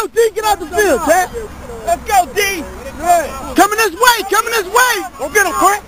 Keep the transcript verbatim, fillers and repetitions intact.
go, D. Get out the field, Ted. Let's go, D. Coming this way. Coming this way. Go get him, Brent.